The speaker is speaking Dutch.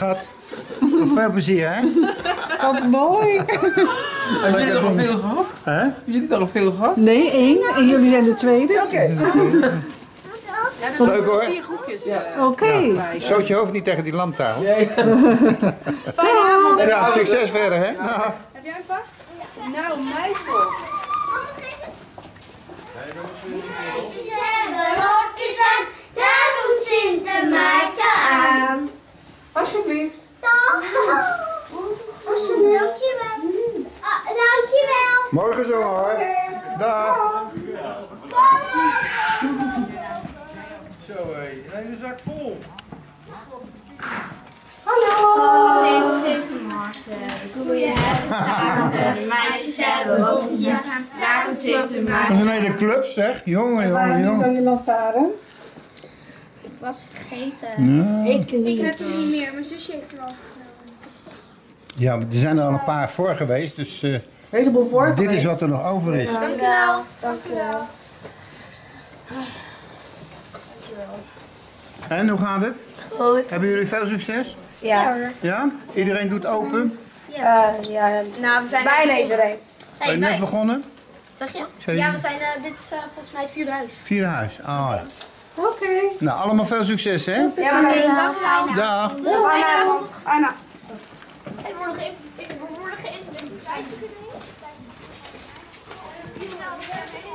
schat. Veel plezier, hè? Wat mooi. Hebben jullie er al veel gehad? Hebben jullie er al veel gehad? Nee, 1 en jullie zijn de tweede. Oké. Leuk hoor. 4 groepjes. Oké. Stoot je hoofd niet tegen die lamptafel. Nee. Fijne avond. Ja, succes verder, hè? Nou. Heb jij hem vast? Nou, meisje. Meisjes hebben rokjes aan, daar komt Sint Maartje aan. Alsjeblieft. Dag. Dankjewel. Dankjewel. Mooi gezongen hoor. Dag. Zo hé, een hele zak vol. Sint Maarten, koeien hebben staarten, de meisjes hebben rokjes aan, daar komt Sint Dat is Maarten. een hele club, zeg. Jongen, Waar jongen, heb je dan jongen. je lantaarn? Ik was vergeten. Nou. Ik heb hem niet meer, mijn zusje heeft hem al genomen. Ja, er zijn er al een paar voor geweest, dus Een heleboel voor. dit is wat er nog over is. Dankjewel. Dankjewel. En, hoe gaat het? Goed. Hebben jullie veel succes? Ja. Ja? Iedereen doet open? Ja. Nou, we zijn bijna iedereen. Ben je net begonnen? Zeg je? Zeg je? Ja, we zijn, dit is volgens mij het vierde huis. Vierde huis. Oh ja. Oké. Nou, allemaal veel succes, hè? Ja, dankjewel. Dag. Fijne avond. We worden geïnviteerd.